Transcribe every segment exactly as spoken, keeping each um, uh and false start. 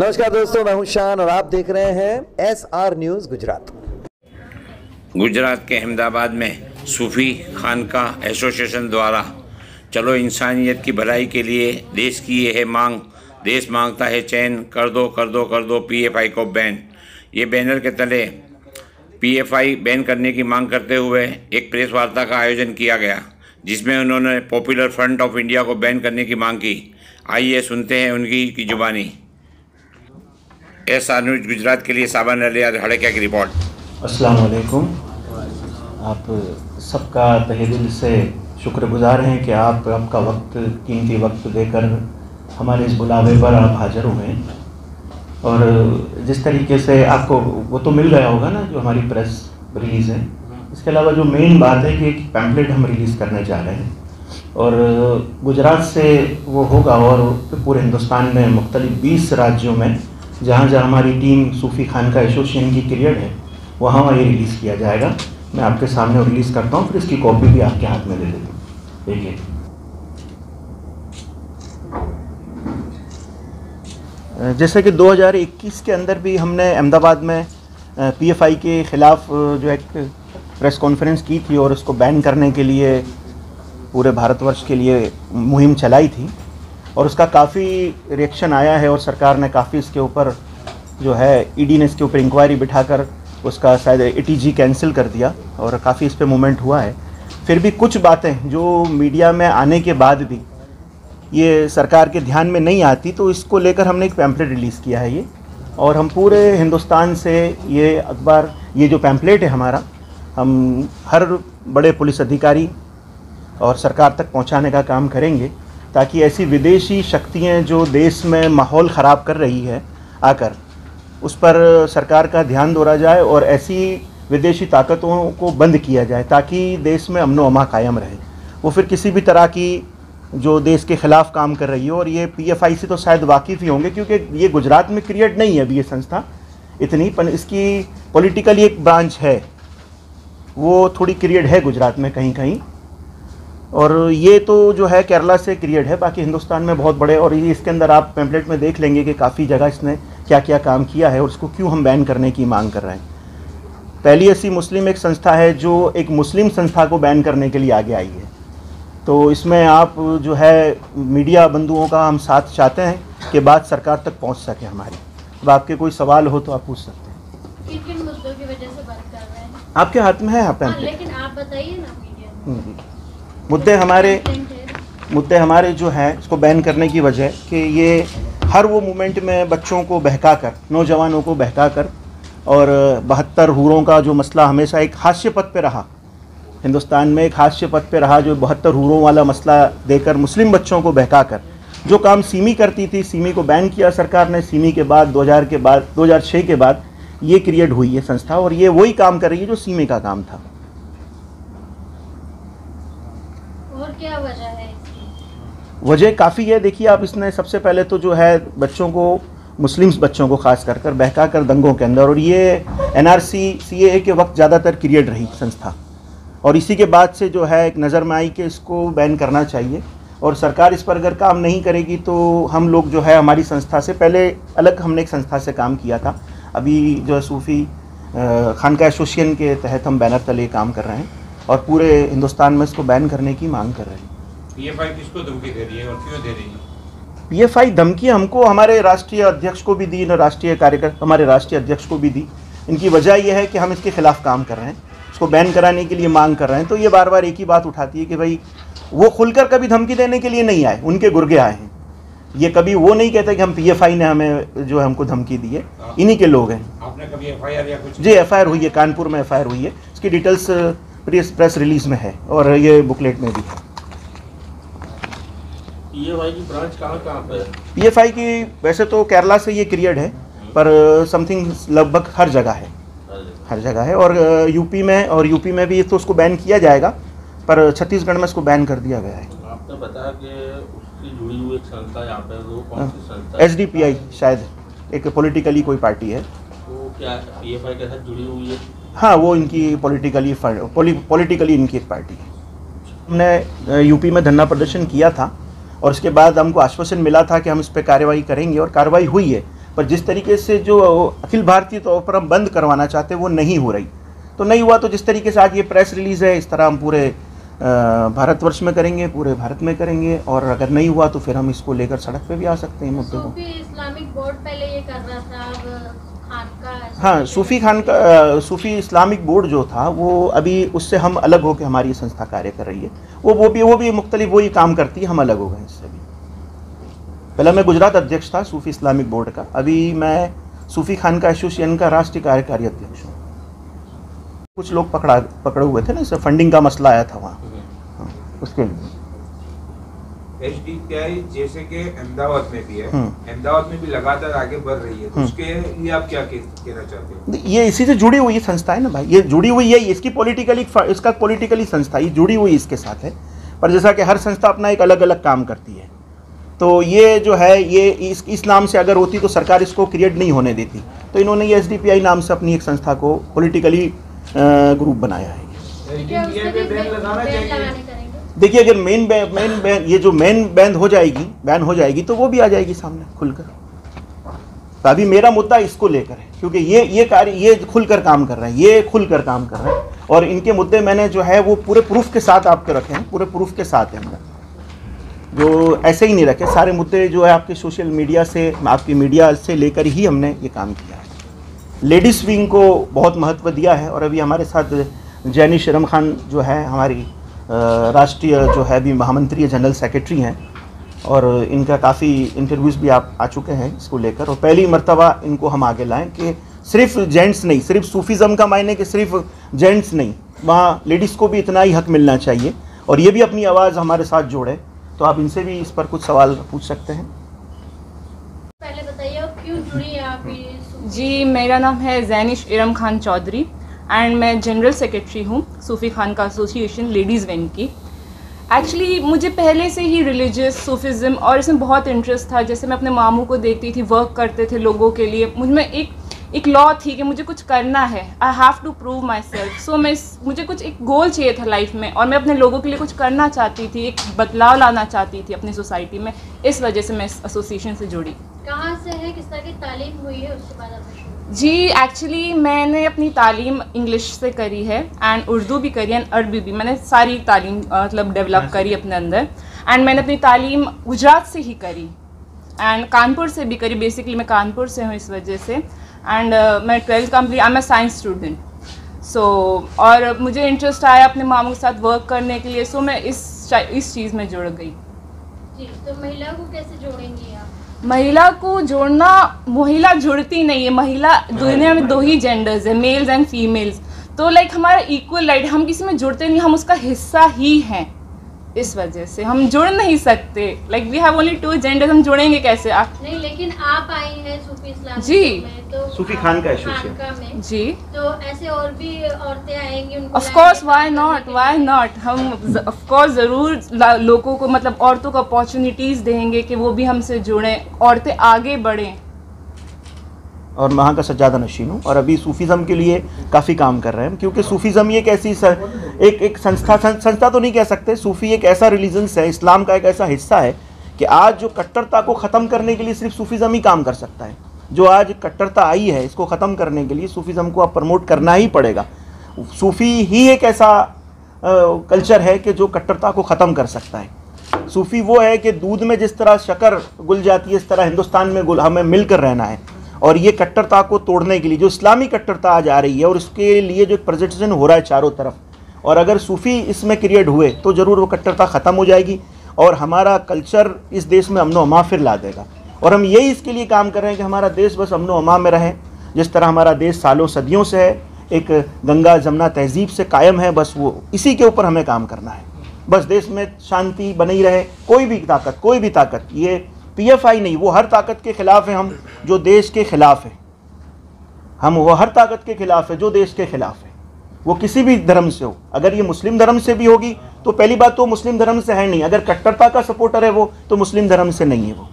नमस्कार दोस्तों, मैं हूं शान और आप देख रहे हैं S R news Gujarat. Gujarat के अहमदाबाद में सूफी खानका एसोसिएशन द्वारा चलो इंसानियत की भलाई के लिए देश की ये है मांग, देश मांगता है चैन, कर दो कर दो कर दो पीएफआई को बैन। ये बैनर के तले पीएफआई बैन करने की मांग करते हुए एक प्रेस वार्ता का आयोजन किया गया, जिसमें उन्होंने पॉपुलर फ्रंट ऑफ इंडिया को बैन करने की मांग की। आइए सुनते हैं उनकी की जुबानी। एस आर न्यूज गुजरात के लिए साबन अलिया हड़किया की रिपोर्ट। अस्सलाम वालेकुम। आप सबका तहे दिल से शुक्रगुजार हैं कि आप आपका वक्त कीमती वक्त देकर हमारे इस बुलावे पर आप हाज़िर हुए। और जिस तरीके से आपको वो तो मिल गया होगा ना जो हमारी प्रेस रिलीज़ है, इसके अलावा जो मेन बात है कि एक पैम्पलेट हम रिलीज़ करने जा रहे हैं और गुजरात से वो होगा और पूरे हिंदुस्तान में मुख्तलिफ बीस राज्यों में जहाँ जहाँ हमारी टीम सूफी खानका एसोसिएशन की क्रिएट है वहाँ वहाँ ये रिलीज़ किया जाएगा। मैं आपके सामने रिलीज़ करता हूँ, फिर इसकी कॉपी भी आपके हाथ में दे देता हूँ। देखिए, जैसे कि दो हज़ार इक्कीस के अंदर भी हमने अहमदाबाद में पीएफआई के ख़िलाफ़ जो एक प्रेस कॉन्फ्रेंस की थी और उसको बैन करने के लिए पूरे भारतवर्ष के लिए मुहिम चलाई थी और उसका काफ़ी रिएक्शन आया है और सरकार ने काफ़ी इसके ऊपर जो है ईडी ने इसके ऊपर इंक्वायरी बिठाकर उसका शायद एटीजी कैंसिल कर दिया और काफ़ी इस पे मूवमेंट हुआ है। फिर भी कुछ बातें जो मीडिया में आने के बाद भी ये सरकार के ध्यान में नहीं आती, तो इसको लेकर हमने एक पैम्पलेट रिलीज़ किया है ये, और हम पूरे हिंदुस्तान से ये अखबार, ये जो पैम्पलेट है हमारा, हम हर बड़े पुलिस अधिकारी और सरकार तक पहुँचाने का काम करेंगे ताकि ऐसी विदेशी शक्तियाँ जो देश में माहौल ख़राब कर रही है आकर उस पर सरकार का ध्यान दौड़ा जाए और ऐसी विदेशी ताकतों को बंद किया जाए ताकि देश में अमन व अमा कायम रहे। वो फिर किसी भी तरह की जो देश के ख़िलाफ़ काम कर रही हो, और ये पीएफआई से तो शायद वाकिफ़ ही होंगे क्योंकि ये गुजरात में क्रिएट नहीं है अभी ये संस्था इतनी, पर इसकी पॉलिटिकली एक ब्रांच है, वो थोड़ी क्रिएट है गुजरात में कहीं कहीं, और ये तो जो है केरला से क्रिएट है, बाकी हिंदुस्तान में बहुत बड़े। और ये इसके अंदर आप पैम्पलेट में देख लेंगे कि काफ़ी जगह इसने क्या क्या काम किया है और उसको क्यों हम बैन करने की मांग कर रहे हैं। पहली ऐसी मुस्लिम एक संस्था है जो एक मुस्लिम संस्था को बैन करने के लिए आगे आई है, तो इसमें आप जो है मीडिया बंधुओं का हम साथ चाहते हैं कि बात सरकार तक पहुँच सके हमारी। अब आपके कोई सवाल हो तो आप पूछ सकते हैं। किन किन मुद्दों की वजह से बात कर रहे हैं? आपके हाथ में है आप पैम्पलेट, लेकिन आप बताइए ना मीडिया। मुद्दे हमारे मुद्दे हमारे जो हैं इसको बैन करने की वजह कि ये हर वो मूवमेंट में बच्चों को बहकाकर, नौजवानों को बहकाकर, और बहत्तर हूरों का जो मसला हमेशा एक हास्य पथ पे रहा, हिंदुस्तान में एक हास्य पथ पे रहा, जो बहत्तर हूरों वाला मसला देकर मुस्लिम बच्चों को बहकाकर जो काम सीमी करती थी, सीमी को बैन किया सरकार ने। सीमी के बाद दो हज़ार के बाद दो हज़ार छह के बाद ये क्रिएट हुई है संस्था और ये वही काम कर रही है जो सीमी का काम था। और क्या वजह है? वजह काफ़ी है। देखिए आप, इसने सबसे पहले तो जो है बच्चों को, मुस्लिम्स बच्चों को ख़ास कर कर बहका कर दंगों के अंदर, और ये एनआरसी सीएए के वक्त ज़्यादातर क्रिएट रही संस्था, और इसी के बाद से जो है एक नज़र में आई कि इसको बैन करना चाहिए, और सरकार इस पर अगर काम नहीं करेगी तो हम लोग जो है हमारी संस्था से पहले अलग हमने एक संस्था से काम किया था, अभी जो है सूफी खानका एसोसिएशन के तहत हम बैनर तले काम कर रहे हैं और पूरे हिंदुस्तान में इसको बैन करने की मांग कर रहे हैं। पीएफआई किसको धमकी दे रही है और क्यों दे रही है? पीएफआई धमकी हमको, हमारे राष्ट्रीय अध्यक्ष को भी दी, राष्ट्रीय कार्यकर्ता हमारे राष्ट्रीय अध्यक्ष को भी दी। इनकी वजह यह है कि हम इसके खिलाफ काम कर रहे हैं, इसको बैन कराने के लिए मांग कर रहे हैं। तो ये बार बार एक ही बात उठाती है कि भाई वो खुलकर कभी धमकी देने के लिए नहीं आए, उनके गुर्गे आए हैं। ये कभी वो नहीं कहते कि हम पीएफआई ने हमें जो हमको धमकी दी है, इन्हीं के लोग हैं। आपने कभी एफआईआर या कुछ? जी, एफआईआर हुई है, कानपुर में एफआईआर हुई है, इसकी डिटेल्स प्रेस प्रेस रिलीज में है और ये बुकलेट में भी है। पीएफआई की ब्रांच कहाँ कहाँ पे है? पीएफआई की वैसे तो केरला से ये क्रिएट है, पर समथिंग लगभग हर जगह है, हर जगह है, और यूपी में और यूपी में भी तो उसको बैन किया जाएगा, पर छत्तीसगढ़ में इसको बैन कर दिया गया है। आपने बताया कि उसकी जुड़ी हुई एक संस्था यहाँ पे, वो कौन सी संस्था? एसडीपीआई शायद एक पॉलिटिकली कोई पार्टी है। वो क्या पीएफआई के साथ जुड़ी हुई है? हाँ, वो इनकी पॉलिटिकली पॉलिटिकली इनकी एक पार्टी है। हमने यूपी में धरना प्रदर्शन किया था और उसके बाद हमको आश्वासन मिला था कि हम इस पर कार्रवाई करेंगे और कार्रवाई हुई है, पर जिस तरीके से जो अखिल भारतीय तौर पर हम बंद करवाना चाहते हैं वो नहीं हो रही। तो नहीं हुआ तो जिस तरीके से आज ये प्रेस रिलीज़ है, इस तरह हम पूरे भारतवर्ष में करेंगे, पूरे भारत में करेंगे, और अगर नहीं हुआ तो फिर हम इसको लेकर सड़क पे भी आ सकते हैं मुद्दे को। सूफी इस्लामिक बोर्ड पहले ये कर रहा था, अब खान का हाँ, सूफी खान का सूफी इस्लामिक बोर्ड जो था वो अभी उससे हम अलग होकर हमारी संस्था कार्य कर रही है। वो वो भी वो भी मुख्तलिफ वही काम करती है, हम अलग हो गए इससे भी। पहले मैं गुजरात अध्यक्ष था सूफी इस्लामिक बोर्ड का, अभी मैं सूफी खान का एसोसिएशन का राष्ट्रीय कार्यकारी अध्यक्ष हूँ। कुछ लोग पकड़ा पकड़े हुए थे ना, इससे फंडिंग का मसला आया था वहाँ, हाँ, उसके लिए एच डी पी आई जैसे कि अहमदाबाद में भी है, अहमदाबाद में भी लगातार आगे बढ़ रही है, तो उसके लिए आप क्या कहना चाहते हो? ये इसी से जुड़ी हुई संस्था है ना भाई, ये जुड़ी हुई है, इसकी पॉलिटिकली इसका पॉलिटिकली संस्था ये जुड़ी हुई इसके साथ है। पर जैसा कि हर संस्था अपना एक अलग अलग काम करती है, तो ये जो है ये इस इस नाम से अगर होती तो सरकार इसको क्रिएट नहीं होने देती। तो इन्होंने ये एस डी पी आई नाम से अपनी एक संस्था को पॉलिटिकली ग्रुप बनाया है। देखिए, अगर मेन बैन मेन बैन ये जो मेन बैन हो जाएगी बैन हो जाएगी तो वो भी आ जाएगी सामने खुलकर। तो अभी मेरा मुद्दा इसको लेकर है, क्योंकि ये ये कार्य ये खुलकर काम कर रहे हैं, ये खुलकर काम कर रहे हैं, और इनके मुद्दे मैंने जो है वो पूरे प्रूफ के साथ आपके रखे हैं, पूरे प्रूफ के साथ है हमने, जो ऐसे ही नहीं रखे। सारे मुद्दे जो है आपके सोशल मीडिया से, आपकी मीडिया से लेकर ही हमने ये काम किया है। लेडीज़ विंग को बहुत महत्व दिया है, और अभी हमारे साथ जैनिश इरम खान जो है हमारी राष्ट्रीय जो है अभी महामंत्री जनरल सेक्रेटरी हैं, और इनका काफ़ी इंटरव्यूज़ भी आप आ चुके हैं इसको लेकर, और पहली मर्तबा इनको हम आगे लाएं कि सिर्फ जेंट्स नहीं, सिर्फ सूफीज़म का मायने कि सिर्फ जेंट्स नहीं, वहाँ लेडीज़ को भी इतना ही हक मिलना चाहिए, और ये भी अपनी आवाज़ हमारे साथ जोड़े। तो आप इनसे भी इस पर कुछ सवाल पूछ सकते हैं। पहले बताइए आप क्यों जुड़ी हैं आप ये? जी, मेरा नाम है जैनिश इरम खान चौधरी एंड मैं जनरल सेक्रेटरी हूँ सूफ़ी खान का एसोसिएशन लेडीज़ विंग की। एक्चुअली मुझे पहले से ही रिलीजियस सूफिज़म और इसमें बहुत इंटरेस्ट था। जैसे मैं अपने मामू को देखती थी, वर्क करते थे लोगों के लिए, मुझ में एक एक लॉ थी कि मुझे कुछ करना है, I have to prove myself. So मैं मुझे कुछ एक गोल चाहिए था लाइफ में, और मैं अपने लोगों के लिए कुछ करना चाहती थी, एक बदलाव लाना चाहती थी अपनी सोसाइटी में। इस वजह से मैं इस एसोसिएशन से जुड़ी। कहाँ से है, किस तरह की तालीम हुई है, उसके बाद आपने? जी, एक्चुअली मैंने अपनी तालीम इंग्लिश से करी है एंड उर्दू भी करी है एंड अरबी भी। मैंने सारी तालीम मतलब डेवलप करी अपने अंदर, एंड मैंने अपनी तालीम गुजरात से ही करी एंड कानपुर से भी करी। बेसिकली मैं कानपुर से हूँ इस वजह से। एंड uh, मैं twelfth complete, I am a science student. So और मुझे इंटरेस्ट आया अपने मामू के साथ वर्क करने के लिए, सो so, मैं इस इस चीज़ में जुड़ गई। जी, तो महिला को कैसे जोड़ेंगी आप? महिला को जोड़ना, महिला जुड़ती नहीं है। महिला, दुनिया में दो ही जेंडर्स है, मेल्स एंड फीमेल्स। तो लाइक हमारा इक्वल राइट, हम किसी में जुड़ते नहीं, हम उसका हिस्सा ही हैं। इस वजह से हम जुड़ नहीं सकते। Like we have only two genders, हम जुड़ेंगे कैसे? आप नहीं, लेकिन आप आई हैं सूफी इस्लाम जी में, तो सूफी खान का एसोसिएशन में जी, तो ऐसे और भी औरतें आएंगी उनको? Of course, why not, why not. हम ऑफ कोर्स ज़रूर लोगों को, मतलब औरतों को अपॉर्चुनिटीज़ देंगे कि वो भी हमसे जुड़ें, औरतें आगे बढ़ें। और वहाँ का सज्जादा नशीन हूँ, और अभी सूफीज़म के लिए काफ़ी काम कर रहे हैं, क्योंकि सूफीज़म ये एक ऐसी एक एक संस्था संस्था तो नहीं कह सकते, सूफ़ी एक ऐसा रिलीजन्स है, इस्लाम का एक ऐसा हिस्सा है कि आज जो कट्टरता को ख़त्म करने के लिए सिर्फ सूफीज़म ही काम कर सकता है। जो आज कट्टरता आई है, इसको ख़त्म करने के लिए सूफीज़म को अब प्रमोट करना ही पड़ेगा। सूफ़ी ही एक ऐसा आ, कल्चर है कि जो कट्टरता को ख़त्म कर सकता है। सूफ़ी वो है कि दूध में जिस तरह शक्कर घुल जाती है, इस तरह हिंदुस्तान में गुल हमें मिलकर रहना है, और ये कट्टरता को तोड़ने के लिए जो इस्लामी कट्टरता आज आ रही है, और उसके लिए जो प्रेजेंटेशन हो रहा है चारों तरफ, और अगर सूफ़ी इसमें क्रिएट हुए तो ज़रूर वो कट्टरता ख़त्म हो जाएगी, और हमारा कल्चर इस देश में अमन व अमा फिर ला देगा। और हम यही इसके लिए काम कर रहे हैं कि हमारा देश बस अमन व अमा में रहे। जिस तरह हमारा देश सालों सदियों से है, एक गंगा जमुना तहजीब से कायम है, बस वो इसी के ऊपर हमें काम करना है। बस देश में शांति बनी रहे। कोई भी ताकत, कोई भी ताकत, ये पी एफ आई नहीं, वो हर ताकत के ख़िलाफ़ है हम जो देश के ख़िलाफ़ है। हम वो हर ताकत के ख़िलाफ़ है जो देश के ख़िलाफ़ है, वो किसी भी धर्म से हो। अगर ये मुस्लिम धर्म से भी होगी तो पहली बात तो मुस्लिम धर्म से है नहीं, अगर कट्टरता का सपोर्टर है वो, तो मुस्लिम धर्म से नहीं है वो।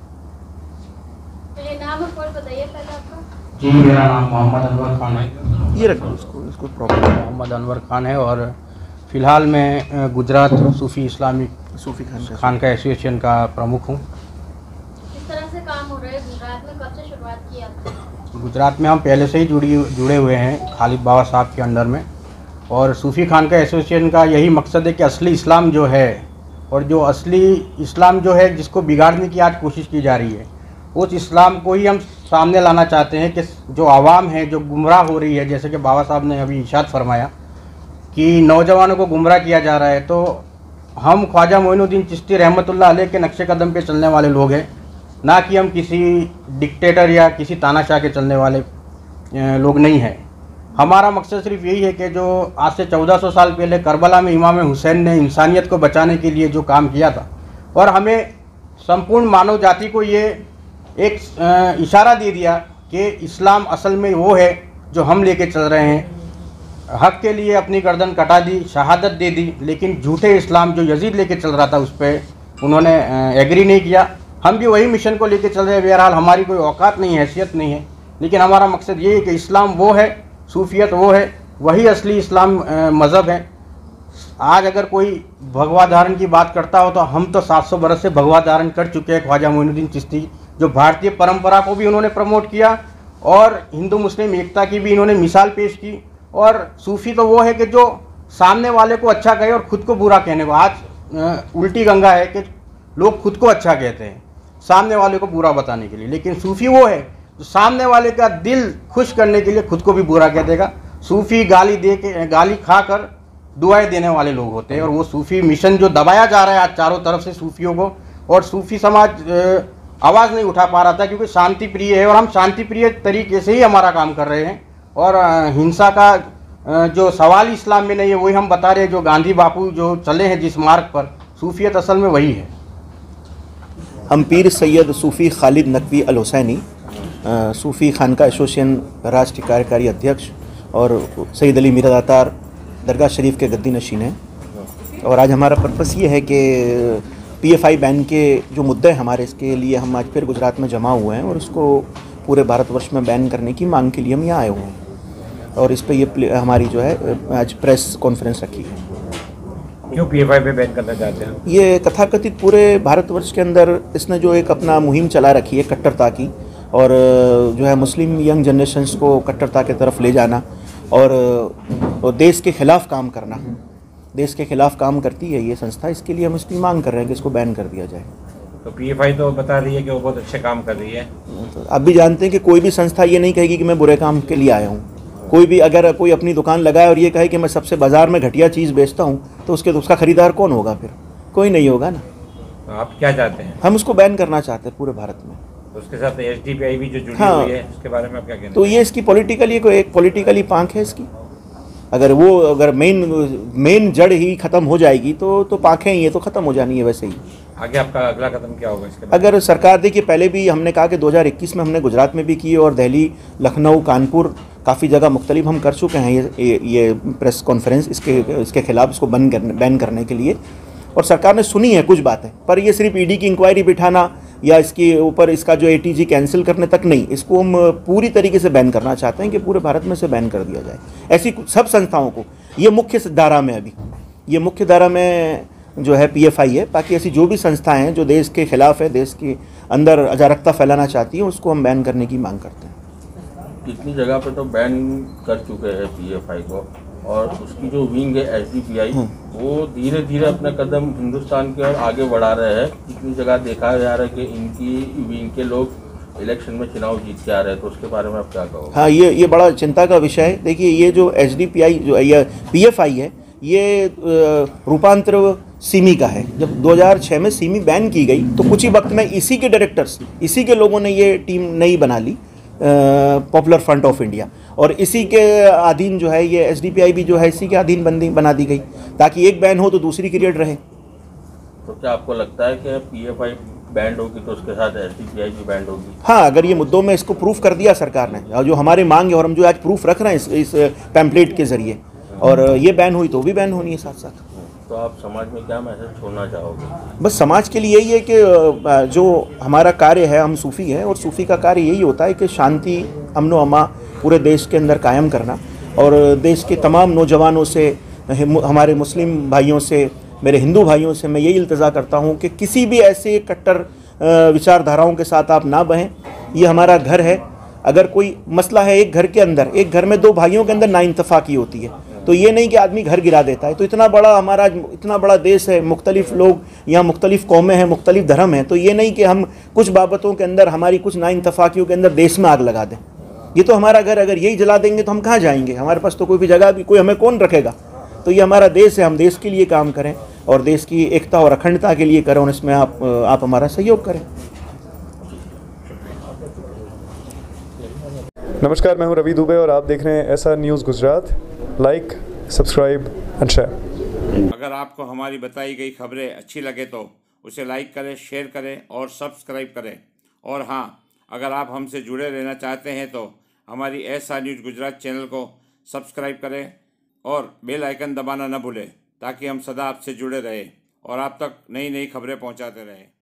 तो ये नाम और कोड बताइए पहले आपका। जी, मेरा नाम मोहम्मद अनवर खान है। ये रखो उसको, इसको प्रॉब्लम मोहम्मद अनवर खान है, और फ़िलहाल मैं गुजरात सूफ़ी इस्लामिक सूफ़ी खान खान का एसोसिएशन का प्रमुख हूँ। किस तरह से काम हो रहा है गुजरात में कब से शुरुआत की आपने? गुजरात में हम पहले से ही जुड़ी जुड़े हुए हैं खालिद बाबा साहब के अंडर में, और सूफ़ी खानका एसोसिएशन का यही मकसद है कि असली इस्लाम जो है और जो असली इस्लाम जो है जिसको बिगाड़ने की आज कोशिश की जा रही है, उस इस्लाम को ही हम सामने लाना चाहते हैं कि जो आवाम है जो गुमराह हो रही है, जैसे कि बाबा साहब ने अभी इरशाद फरमाया कि नौजवानों को गुमराह किया जा रहा है, तो हम ख्वाजा मोइनुद्दीन चिश्ती रहमतुल्लाह अलैह के नक्शे कदम पे चलने वाले लोग हैं, ना कि हम किसी डिक्टेटर या किसी तानाशाह के चलने वाले लोग नहीं हैं। हमारा मकसद सिर्फ यही है कि जो आज से चौदह सौ साल पहले करबला में इमाम हुसैन ने इंसानियत को बचाने के लिए जो काम किया था, और हमें संपूर्ण मानव जाति को ये एक इशारा दे दिया कि इस्लाम असल में वो है जो हम लेके चल रहे हैं। हक के लिए अपनी गर्दन कटा दी, शहादत दे दी, लेकिन झूठे इस्लाम जो यजीद लेके चल रहा था उस पर उन्होंने एग्री नहीं किया। हम भी वही मिशन को लेके चल रहे हैं। बहरहाल हमारी कोई औकात नहीं है, हैसियत नहीं है, लेकिन हमारा मकसद ये है कि इस्लाम वो है, सूफियत वो है, वही असली इस्लाम मज़हब है। आज अगर कोई भगवा धारण की बात करता हो तो हम तो सात सौ बरस से भगवा धारण कर चुके हैं। ख्वाजा मोइनुद्दीन चिश्ती जो भारतीय परंपरा को भी उन्होंने प्रमोट किया और हिंदू मुस्लिम एकता की भी इन्होंने मिसाल पेश की। और सूफ़ी तो वो है कि जो सामने वाले को अच्छा कहे और ख़ुद को बुरा कहने को। आज उल्टी गंगा है कि लोग खुद को अच्छा कहते हैं सामने वाले को बुरा बताने के लिए, लेकिन सूफ़ी वो है जो सामने वाले का दिल खुश करने के लिए खुद को भी बुरा कह देगा। सूफ़ी गाली दे के गाली खा कर दुआएं देने वाले लोग होते हैं, और वो सूफ़ी मिशन जो दबाया जा रहा है आज चारों तरफ से सूफ़ियों को, और सूफ़ी समाज आवाज़ नहीं उठा पा रहा था क्योंकि शांति प्रिय है, और हम शांति प्रिय तरीके से ही हमारा काम कर रहे हैं। और हिंसा का जो सवाल इस्लाम में नहीं है वही हम बता रहे हैं। जो गांधी बापू जो चले हैं जिस मार्ग पर, सूफियत असल में वही है। हम पीर सैयद सूफ़ी खालिद नकवी अल हुसैनी, सूफ़ी खानका एसोसिएशन राष्ट्रीय कार्यकारी अध्यक्ष और सैयद अली मीरा दातार दरगाह शरीफ के गद्दी नशीन हैं। और आज हमारा पर्पस ये है कि पीएफआई बैन के जो मुद्दे हैं हमारे, इसके लिए हम आज फिर गुजरात में जमा हुए हैं और उसको पूरे भारतवर्ष में बैन करने की मांग के लिए हम यहाँ आए हुए हैं। और इस पे ये हमारी जो है आज प्रेस कॉन्फ्रेंस रखी है। क्यों पीएफआई पे बैन करना चाहते हैं? ये कथाकथित पूरे भारतवर्ष के अंदर इसने जो एक अपना मुहिम चला रखी है कट्टरता की, और जो है मुस्लिम यंग जनरेशन्स को कट्टरता की तरफ ले जाना और देश के ख़िलाफ़ काम करना, देश के ख़िलाफ़ काम करती है ये संस्था। इसके लिए हम इसकी मांग कर रहे हैं कि इसको बैन कर दिया जाए। तो पीएफआई तो बता रही है कि वो बहुत अच्छे काम कर रही है। तो आप भी जानते हैं कि कोई भी संस्था ये नहीं कहेगी कि मैं बुरे काम के लिए आया हूँ। कोई भी अगर कोई अपनी दुकान लगाए और ये कहे कि मैं सबसे बाज़ार में घटिया चीज़ बेचता हूँ, तो उसके तो उसका ख़रीदार कौन होगा? फिर कोई नहीं होगा ना। तो आप क्या चाहते हैं? हम उसको बैन करना चाहते हैं पूरे भारत में। तो उसके साथ एसडीपीआई भी जो जुड़ी हाँ, हुई है, उसके बारे में आप क्या कहते हैं? तो ये इसकी पॉलिटिकली कोई एक पॉलिटिकली पांख है इसकी। अगर वो अगर मेन मेन जड़ ही ख़त्म हो जाएगी तो तो पाँखें ये तो ख़त्म हो जानी है वैसे ही। आगे आपका अगला कदम क्या होगा इसके बाद? अगर सरकार देखिए, पहले भी हमने कहा कि दो हज़ार इक्कीस में हमने गुजरात में भी की और दिल्ली, लखनऊ, कानपुर काफ़ी जगह मुख्तलिफ हम कर चुके हैं ये ये, ये प्रेस कॉन्फ्रेंस इसके इसके खिलाफ, इसको बंद करने बैन करने के लिए। और सरकार ने सुनी है कुछ बातें, पर ये सिर्फ ईडी की इंक्वायरी बिठाना या इसके ऊपर इसका जो एटीजी कैंसिल करने तक नहीं, इसको हम पूरी तरीके से बैन करना चाहते हैं कि पूरे भारत में से बैन कर दिया जाए। ऐसी सब संस्थाओं को, ये मुख्य धारा में अभी ये मुख्य धारा में जो है पीएफआई है। बाकी ऐसी जो भी संस्थाएं हैं जो देश के खिलाफ है, देश के अंदर अराजकता फैलाना चाहती हैं, उसको हम बैन करने की मांग करते हैं। कितनी जगह पे तो बैन कर चुके हैं पीएफआई को, और उसकी जो विंग है एसडीपीआई वो धीरे धीरे अपना कदम हिंदुस्तान की ओर आगे बढ़ा रहे हैं। कितनी जगह देखा जा रहा है कि इनकी विंग के लोग इलेक्शन में चुनाव जीत के आ रहे हैं, तो उसके बारे में आप क्या कहोगे? हाँ, ये ये बड़ा चिंता का विषय है। देखिए, ये जो एसडीपीआई जो ये पीएफआई है, ये रूपांतर सिमी का है। जब दो हज़ार छह में सिमी बैन की गई तो कुछ ही वक्त में इसी के डायरेक्टर्स, इसी के लोगों ने ये टीम नई बना ली, पॉपुलर फ्रंट ऑफ इंडिया, और इसी के अधीन जो है ये एसडीपीआई भी जो है इसी के अधीन बंदी बना दी गई, ताकि एक बैन हो तो दूसरी क्रिएट रहे। तो क्या आपको लगता है कि पीएफआई बैंड होगी तो उसके साथ एसडीपीआई भी बैंड होगी? हाँ, अगर ये मुद्दों में इसको प्रूफ कर दिया सरकार ने, और जो हमारी मांग है और हम जो आज प्रूफ रख रहे हैं इस, इस पैम्पलेट के जरिए, और ये बैन हुई तो भी बैन होनी है साथ साथ। तो आप समाज में क्या मैसेज छोड़ना चाहोगे? बस समाज के लिए यही है कि जो हमारा कार्य है, हम सूफ़ी हैं और सूफ़ी का कार्य यही होता है कि शांति, अमन व अमा पूरे देश के अंदर कायम करना, और देश के तमाम नौजवानों से, हमारे मुस्लिम भाइयों से, मेरे हिंदू भाइयों से मैं यही इल्तजा करता हूँ कि किसी भी ऐसे कट्टर विचारधाराओं के साथ आप ना बहें। ये हमारा घर है। अगर कोई मसला है एक घर के अंदर, एक घर में दो भाइयों के अंदर नाइंतफाकी होती है, तो ये नहीं कि आदमी घर गिरा देता है। तो इतना बड़ा हमारा इतना बड़ा देश है, मुख्तलिफ लोग यहाँ, मुख्तलिफ कौमें हैं, मुख्तलिफ धर्म हैं, तो ये नहीं कि हम कुछ बाबतों के अंदर, हमारी कुछ नाइंतफाकियों के अंदर देश में आग लगा दें। ये तो हमारा घर, अगर यही जला देंगे तो हम कहाँ जाएंगे? हमारे पास तो कोई भी जगह भी, कोई हमें कौन रखेगा? तो ये हमारा देश है, हम देश के लिए काम करें और देश की एकता और अखंडता के लिए करें, और इसमें आप आप हमारा सहयोग करें। नमस्कार, मैं हूं रवि दुबे और आप देख रहे हैं S R news Gujarat. Like, subscribe and share. अगर आपको हमारी बताई गई खबरें अच्छी लगे तो उसे लाइक करें, शेयर करें और सब्सक्राइब करें। और हाँ, अगर आप हमसे जुड़े रहना चाहते हैं तो हमारी S R news Gujarat channel को सब्सक्राइब करें और बेल आइकन दबाना न भूलें, ताकि हम सदा आपसे जुड़े रहें और आप तक नई नई खबरें पहुंचाते रहें।